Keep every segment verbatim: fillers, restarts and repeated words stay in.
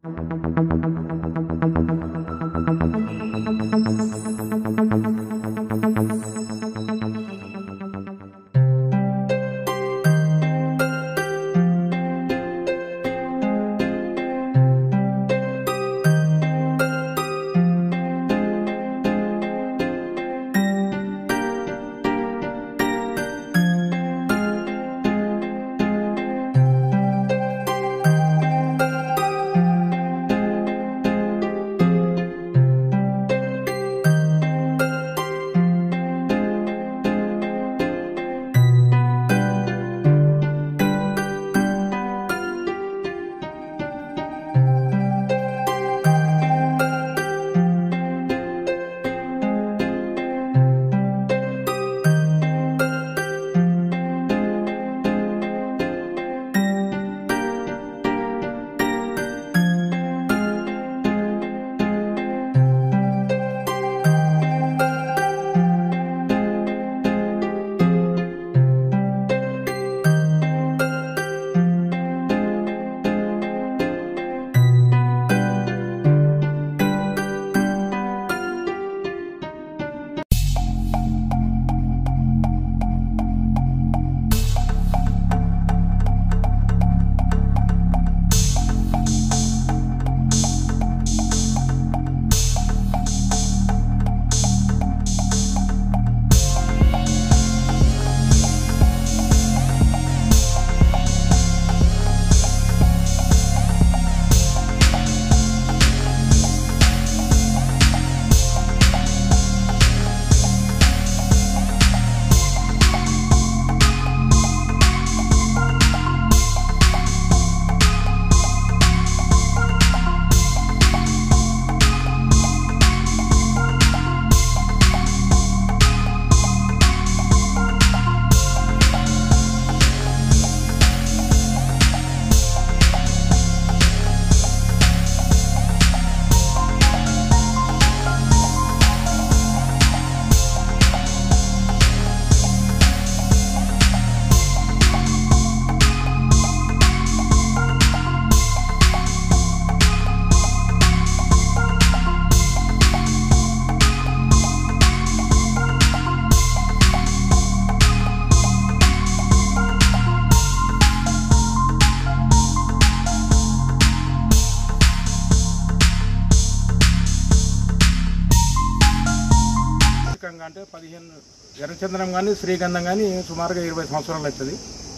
అంటే పదిహేను ఎర్రచందనం కానీ శ్రీగంధం కానీ సుమారుగా ఇరవై సంవత్సరాలు అవుతుంది.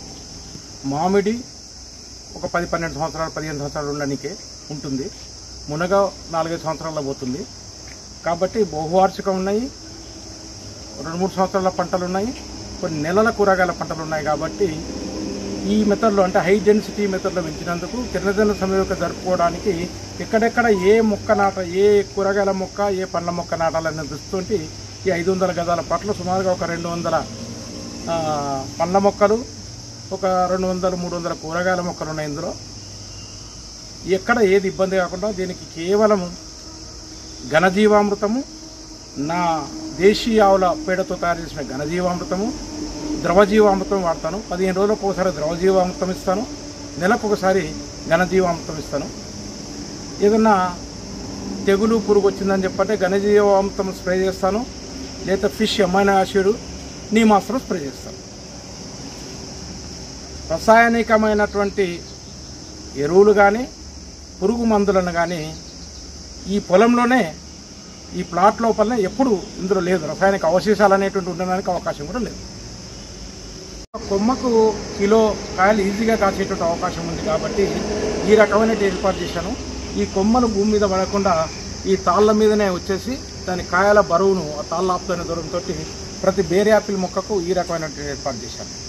మామిడి ఒక పది పన్నెండు సంవత్సరాలు పదిహేను సంవత్సరాలు ఉండడానికే ఉంటుంది. మునగ నాలుగైదు సంవత్సరాల్లో పోతుంది. కాబట్టి బహువార్షికం ఉన్నాయి, రెండు మూడు సంవత్సరాల పంటలు ఉన్నాయి, కొన్ని నెలల కూరగాయల పంటలు ఉన్నాయి. కాబట్టి ఈ మెథడ్లో అంటే హై డెన్సిటీ మెథడ్లో పెంచినందుకు కిరణజన సమయంలో జరుపుకోవడానికి ఎక్కడెక్కడ ఏ మొక్క నాట ఏ కూరగాయల మొక్క ఏ పండ్ల మొక్క నాటాలనే దృష్టితోటి ఈ ఐదు వందల గదాల పట్ల సుమారుగా ఒక రెండు వందల పండ్ల మొక్కలు, ఒక రెండు వందలు మూడు వందల కూరగాయల మొక్కలు ఉన్నాయి. ఇందులో ఎక్కడ ఏది ఇబ్బంది కాకుండా దీనికి కేవలం ఘనజీవామృతము, నా దేశీయ ఆవుల పేడతో తయారు చేసిన ఘనజీవామృతము, ద్రవజీవామృతం వాడతాను. పదిహేను రోజులకు ఒకసారి ద్రవజీవామృతం ఇస్తాను, నెలకు ఒకసారి ఘనజీవామృతం ఇస్తాను. ఏదన్నా తెగులు పురుగు వచ్చిందని చెప్పంటే ఘనజీవామృతం స్ప్రే చేస్తాను, లేదా ఫిష్ అమైనో యాసిడ్ నీమాస్త్రం స్ప్రే చేస్తాను. రసాయనికమైనటువంటి ఎరువులు కానీ పురుగు మందులను కానీ ఈ పొలంలోనే ఈ ప్లాట్ లోపలనే ఎప్పుడు ఇందులో లేదు. రసాయనిక అవశేషాలు అనేటువంటి ఉండడానికి అవకాశం కూడా లేదు. కొమ్మకు కిలో కాయలు ఈజీగా కాసేటువంటి అవకాశం ఉంది. కాబట్టి ఈ రకమైన ఏర్పాటు చేశాను. ఈ కొమ్మలు భూమి మీద పడకుండా ఈ తాళ్ళ మీదనే వచ్చేసి దాని కాయల బరువును ఆ తాళ్ళ ఆపుతున్న దూరంతో ప్రతి బేర్ యాపిల్ మొక్కకు ఈ రకమైన ఏర్పాటు చేశాను.